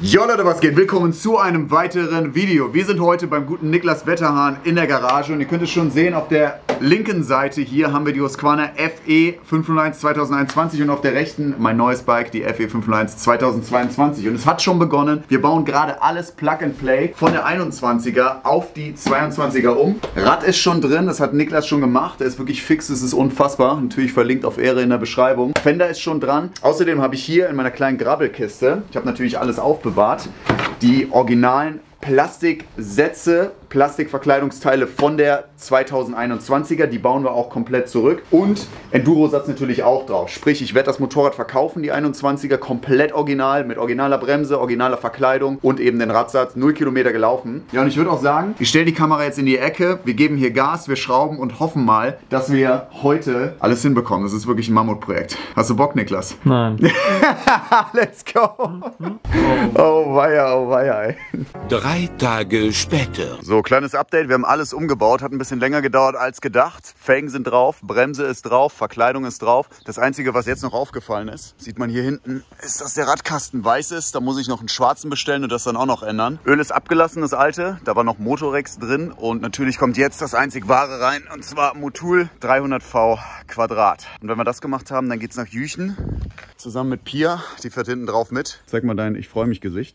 Jo Leute, was geht? Willkommen zu einem weiteren Video. Wir sind heute beim guten Niklas Wetterhahn in der Garage und ihr könnt es schon sehen, auf der linken Seite hier haben wir die Husqvarna FE 501 2021 und auf der rechten mein neues Bike, die FE 501 2022. Und es hat schon begonnen. Wir bauen gerade alles Plug and Play von der 21er auf die 22er um. Rad ist schon drin, das hat Niklas schon gemacht. Der ist wirklich fix, es ist unfassbar. Natürlich verlinkt auf Ehre in der Beschreibung. Fender ist schon dran. Außerdem habe ich hier in meiner kleinen Grabbelkiste, ich habe natürlich alles aufbewahrt, die originalen Plastiksätze, Plastikverkleidungsteile von der 2021er, die bauen wir auch komplett zurück. Und Enduro-Satz natürlich auch drauf. Sprich, ich werde das Motorrad verkaufen, die 21er, komplett original, mit originaler Bremse, originaler Verkleidung und eben den Radsatz, 0 Kilometer gelaufen. Ja, und ich würde auch sagen, ich stelle die Kamera jetzt in die Ecke, wir geben hier Gas, wir schrauben und hoffen mal, dass wir heute alles hinbekommen. Das ist wirklich ein Mammutprojekt. Hast du Bock, Niklas? Nein. Let's go! Oh weia, ey. 3 Tage später. So, kleines Update, wir haben alles umgebaut, hat ein bisschen länger gedauert als gedacht. Felgen sind drauf, Bremse ist drauf, Verkleidung ist drauf. Das Einzige, was jetzt noch aufgefallen ist, sieht man hier hinten, ist, dass der Radkasten weiß ist. Da muss ich noch einen schwarzen bestellen und das dann auch noch ändern. Öl ist abgelassen, das alte, da war noch Motorex drin und natürlich kommt jetzt das einzig wahre rein und zwar Motul 300V Quadrat. Und wenn wir das gemacht haben, dann geht's nach Jüchen, zusammen mit Pia, die fährt hinten drauf mit. Zeig mal dein Ich-freu-mich-Gesicht.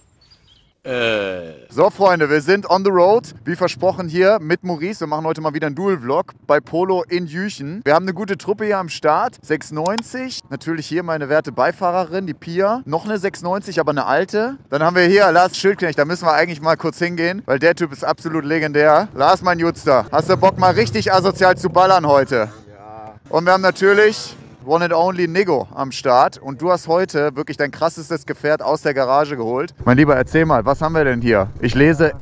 So Freunde, wir sind on the road, wie versprochen hier mit Maurice. Wir machen heute mal wieder einen Dual-Vlog bei Polo in Jüchen. Wir haben eine gute Truppe hier am Start, 690. Natürlich hier meine werte Beifahrerin, die Pia. Noch eine 690, aber eine alte. Dann haben wir hier Lars Schildknecht, da müssen wir eigentlich mal kurz hingehen, weil der Typ ist absolut legendär. Lars, mein Jutster, hast du Bock mal richtig asozial zu ballern heute? Ja. Und wir haben natürlich One and Only Nigo am Start und du hast heute wirklich dein krassestes Gefährt aus der Garage geholt. Mein Lieber, erzähl mal, was haben wir denn hier? Ich lese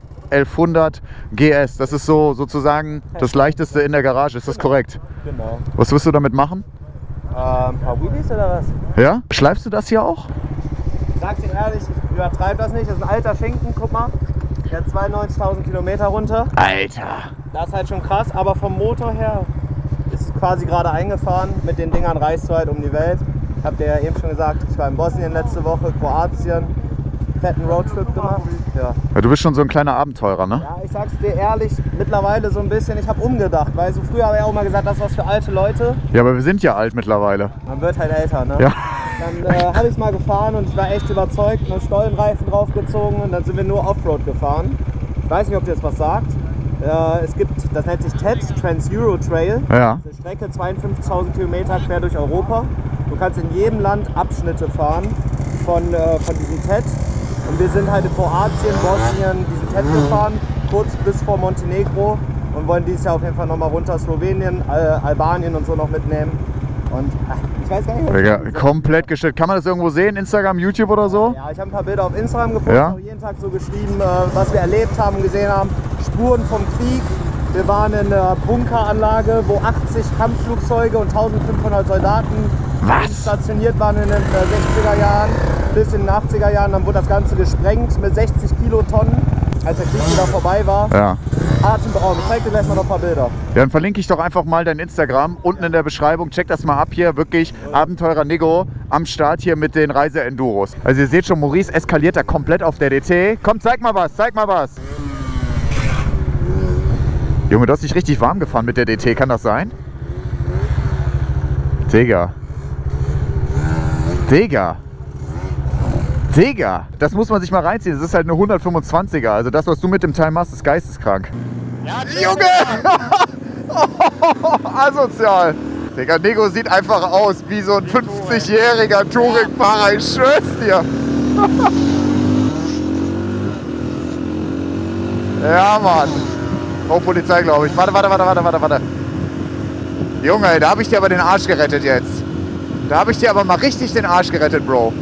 R1100 GS, das ist so sozusagen das leichteste in der Garage, ist das korrekt? Genau. Was wirst du damit machen? Ein paar Wheelies oder was? Ja? Schleifst du das hier auch? Ich sag's dir ehrlich, ich übertreibe das nicht, das ist ein alter Schinken, guck mal. Der hat 92.000 Kilometer runter. Alter! Das ist halt schon krass, aber vom Motor her ist quasi gerade eingefahren. Mit den Dingern reist du halt um die Welt. Habt ihr ja eben schon gesagt, ich war in Bosnien letzte Woche, Kroatien, fetten Roadtrip gemacht. Ja. Ja, du bist schon so ein kleiner Abenteurer, ne? Ja, ich sag's dir ehrlich, mittlerweile so ein bisschen, ich habe umgedacht, weil so früher habe ich auch mal gesagt, das ist was für alte Leute. Ja, aber wir sind ja alt mittlerweile. Man wird halt älter, ne? Ja. Dann habe ich es mal gefahren und ich war echt überzeugt, einen Stollenreifen draufgezogen und dann sind wir nur Offroad gefahren. Ich weiß nicht, ob dir das was sagt. Es gibt, das nennt sich TED, Trans-Euro Trail. Ja. Eine Strecke 52.000 Kilometer quer durch Europa. Du kannst in jedem Land Abschnitte fahren von diesem TED. Und wir sind halt in Kroatien, Bosnien diesen TED gefahren, kurz bis vor Montenegro und wollen dieses Jahr auf jeden Fall nochmal runter Slowenien, Albanien und so noch mitnehmen. Und ich weiß gar nicht, Digga, komplett gestellt. Kann man das irgendwo sehen? Instagram, YouTube oder so? Ja, ich habe ein paar Bilder auf Instagram gepostet, Ja? auch jeden Tag so geschrieben, was wir erlebt haben und gesehen haben. Spuren vom Krieg. Wir waren in einer Bunkeranlage, wo 80 Kampfflugzeuge und 1500 Soldaten stationiert waren in den 60er Jahren bis in den 80er Jahren. Dann wurde das Ganze gesprengt mit 60 Kilotonnen, als der Krieg wieder vorbei war. Ja. Atemberaubend. Ich zeig dir gleich mal noch ein paar Bilder. Ja, dann verlinke ich doch einfach mal dein Instagram unten in der Beschreibung. Check das mal ab hier. Wirklich Abenteurer Nigo am Start hier mit den Reise-Enduros. Also ihr seht schon, Maurice eskaliert da komplett auf der DT. Komm, zeig mal was, zeig mal was. Junge, du hast dich richtig warm gefahren mit der DT. Kann das sein? Digga. Digga. Digga, das muss man sich mal reinziehen. Das ist halt eine 125er. Also das, was du mit dem Teil machst, ist geisteskrank. Ja, Junge! Asozial. Digga, Nigo sieht einfach aus wie so ein 50-jähriger Touringfahrer. Ich schwör's dir. Ja, Mann. Oh, Polizei, glaube ich. Warte. Junge, da habe ich dir aber den Arsch gerettet jetzt. Da habe ich dir aber mal richtig den Arsch gerettet, Bro.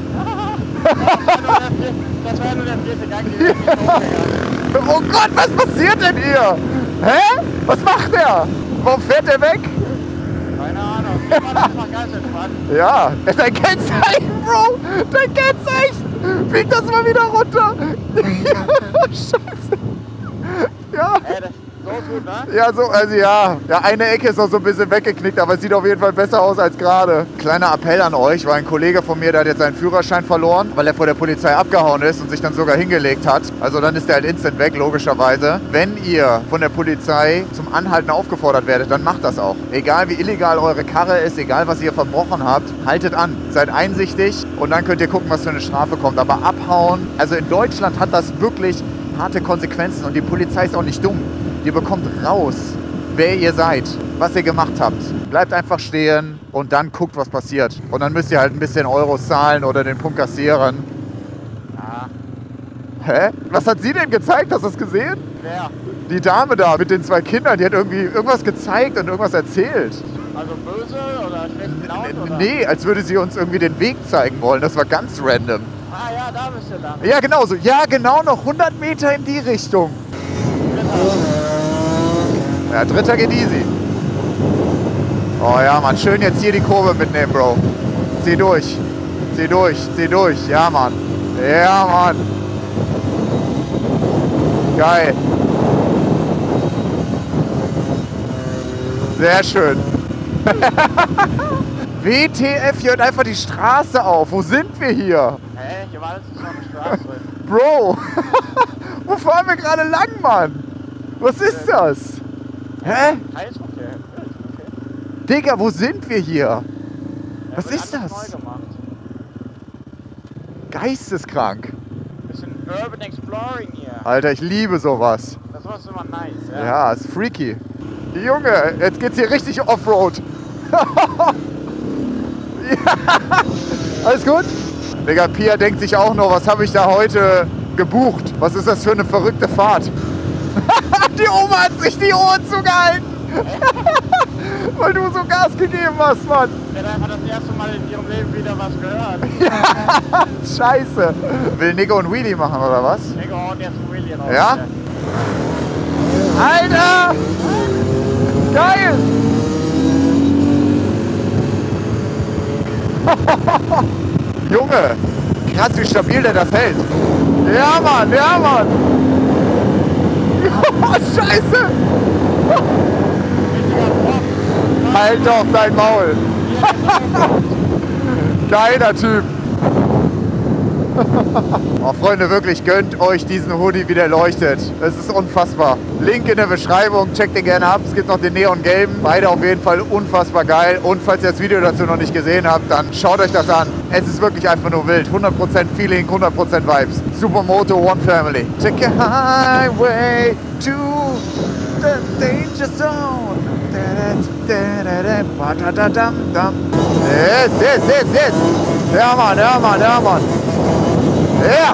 Das war nur der 4. Gang. Oh Gott, was passiert denn hier? Hä? Was macht der? Warum fährt der weg? Keine Ahnung. Ich war mal ganz entspannt. Ja, dein Kennzeichen, Bro. Dein Kennzeichen. Fliegt das mal wieder runter. Scheiße. Ja. So gut, ne? Ja, so, also ja, eine Ecke ist noch so ein bisschen weggeknickt, aber es sieht auf jeden Fall besser aus als gerade. Kleiner Appell an euch, weil ein Kollege von mir, der hat jetzt seinen Führerschein verloren, weil er vor der Polizei abgehauen ist und sich dann sogar hingelegt hat. Also dann ist der halt instant weg, logischerweise. Wenn ihr von der Polizei zum Anhalten aufgefordert werdet, dann macht das auch. Egal wie illegal eure Karre ist, egal was ihr verbrochen habt, haltet an. Seid einsichtig und dann könnt ihr gucken, was für eine Strafe kommt. Aber abhauen, also in Deutschland hat das wirklich harte Konsequenzen und die Polizei ist auch nicht dumm. Ihr bekommt raus, wer ihr seid, was ihr gemacht habt. Bleibt einfach stehen und dann guckt, was passiert. Und dann müsst ihr halt ein bisschen Euros zahlen oder den Punkt kassieren. Ja. Hä? Was hat sie denn gezeigt? Hast du das gesehen? Wer? Die Dame da mit den 2 Kindern, die hat irgendwie irgendwas gezeigt und irgendwas erzählt. Also böse oder schlecht laut oder? Nee, als würde sie uns irgendwie den Weg zeigen wollen. Das war ganz random. Ah ja, da bist du dann. Ja, genau so. Ja, genau, noch 100 Meter in die Richtung. Ja, dritter geht easy. Oh ja, Mann, schön jetzt hier die Kurve mitnehmen, Bro. Zieh durch. Zieh durch, zieh durch. Ja, Mann. Ja, Mann. Geil. Sehr schön. WTF, hier hört einfach die Straße auf. Wo sind wir hier? Hä? Hier war letztens noch eine Straße. Bro, wo fahren wir gerade lang, Mann? Was ist das? Hä? Kreisverkehr. Okay. Digga, wo sind wir hier? Ja, Was wird ist alles das? Neu gemacht. Geisteskrank. Bisschen Urban Exploring hier. Alter, ich liebe sowas. Das war immer nice, ja. Ja, ist freaky. Junge, jetzt geht's hier richtig Offroad. Ja. Alles gut? Digga, Pia denkt sich auch noch, was habe ich da heute gebucht? Was ist das für eine verrückte Fahrt? Die Oma hat sich die Ohren zugehalten. Weil du so Gas gegeben hast, Mann. Die hat einfach das erste Mal in ihrem Leben wieder was gehört. Scheiße. Will Nico und Wheelie machen, oder was? Nico haut jetzt ein Wheelie raus. Ja? Alter! Geil! Junge! Krass, wie stabil der das hält. Ja, Mann, ja, Mann! Scheiße! Halt doch dein Maul! Geiler Typ! Oh, Freunde, wirklich gönnt euch diesen Hoodie, wie der leuchtet. Es ist unfassbar. Link in der Beschreibung, checkt den gerne ab. Es gibt noch den neongelben. Beide auf jeden Fall unfassbar geil. Und falls ihr das Video dazu noch nicht gesehen habt, dann schaut euch das an. Es ist wirklich einfach nur wild. 100% Feeling, 100% Vibes. Supermoto One Family. Take a highway to the danger zone. Yes, yes, yes, yes. Ja, Mann, ja, Mann, ja, Mann. Ja!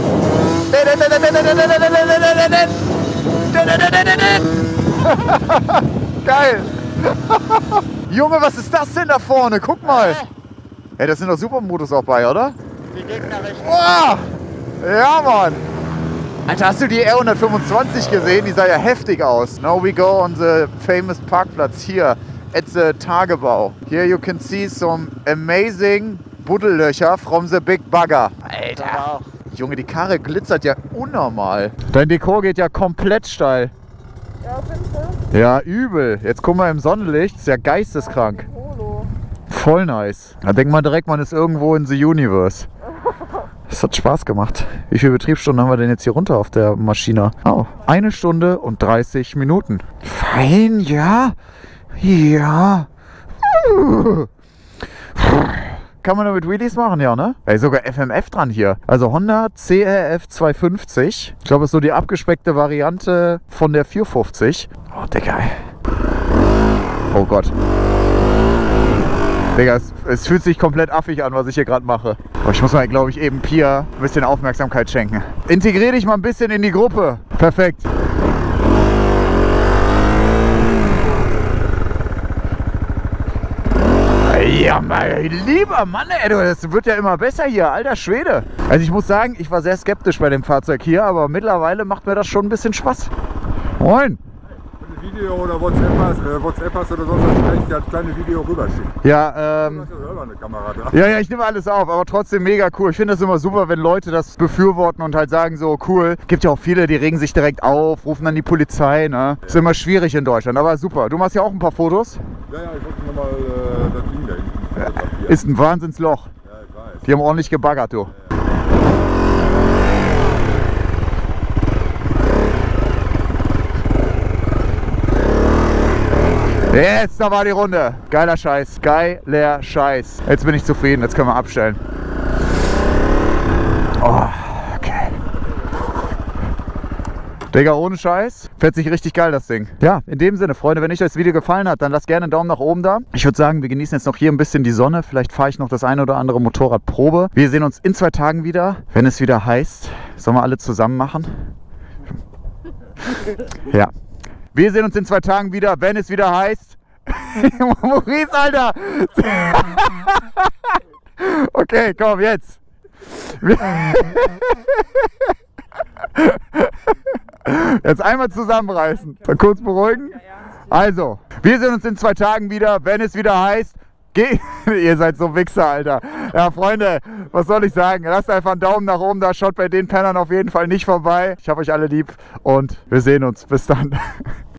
Geil! Junge, was ist das denn da vorne? Guck mal! Ey, das sind doch Supermotos auch bei, oder? Die gegnerischen. Oh! Ja, Mann! Alter, hast du die R125 gesehen? Die sah ja heftig aus. Now we go on the famous Parkplatz hier at the Tagebau. Here you can see some amazing Buddellöcher from the big bugger. Alter! Wow. Junge, die Karre glitzert ja unnormal. Dein Dekor geht ja komplett steil. Ja, findest du? Ja, übel. Jetzt guck mal im Sonnenlicht. Ist ja geisteskrank. Polo. Voll nice. Da denkt man direkt, man ist irgendwo in the Universe. Das hat Spaß gemacht. Wie viele Betriebsstunden haben wir denn jetzt hier runter auf der Maschine? Oh, 1 Stunde und 30 Minuten. Fein, ja. Ja. Kann man damit Wheelies machen, ja, ne? Ey, sogar FMF dran hier. Also Honda CRF 250. Ich glaube, es ist so die abgespeckte Variante von der 450. Oh, Digga. Oh Gott. Digga, es fühlt sich komplett affig an, was ich hier gerade mache. Oh, ich muss mal, glaube ich, eben Pia ein bisschen Aufmerksamkeit schenken. Integrier dich mal ein bisschen in die Gruppe. Perfekt. Ja, mein lieber Mann, ey, das wird ja immer besser hier, alter Schwede. Also ich muss sagen, ich war sehr skeptisch bei dem Fahrzeug hier, aber mittlerweile macht mir das schon ein bisschen Spaß. Moin. Video oder WhatsApp hast oder sonst was, kann ich dir ein kleines Video rüberschicken. Ja, Du hast ja selber eine Kamera da. ja, ich nehme alles auf, aber trotzdem mega cool. Ich finde das immer super, wenn Leute das befürworten und halt sagen so, cool. Gibt ja auch viele, die regen sich direkt auf, rufen dann die Polizei, ne? Ist immer schwierig in Deutschland, aber super. Du machst ja auch ein paar Fotos. Ja, ich wollte nochmal das Ding da hinten fotografieren. Ist ein Wahnsinnsloch. Ja, ich weiß. Die haben ordentlich gebaggert, du. Yes, da war die Runde. Geiler Scheiß, geiler Scheiß. Jetzt bin ich zufrieden, jetzt können wir abstellen. Oh, okay. Digga, ohne Scheiß, fährt sich richtig geil das Ding. Ja, in dem Sinne, Freunde, wenn euch das Video gefallen hat, dann lasst gerne einen Daumen nach oben da. Ich würde sagen, wir genießen jetzt noch hier ein bisschen die Sonne. Vielleicht fahre ich noch das eine oder andere Motorrad Probe. Wir sehen uns in 2 Tagen wieder, wenn es wieder heißt. Sollen wir alle zusammen machen? Ja. Wir sehen uns in 2 Tagen wieder, wenn es wieder heißt. Maurice, Alter! Okay, komm, jetzt. Jetzt einmal zusammenreißen. Mal kurz beruhigen. Also, wir sehen uns in 2 Tagen wieder, wenn es wieder heißt. Ihr seid so Wichser, Alter. Ja, Freunde, was soll ich sagen? Lasst einfach einen Daumen nach oben da. Schaut bei den Pennern auf jeden Fall nicht vorbei. Ich hab euch alle lieb und wir sehen uns. Bis dann.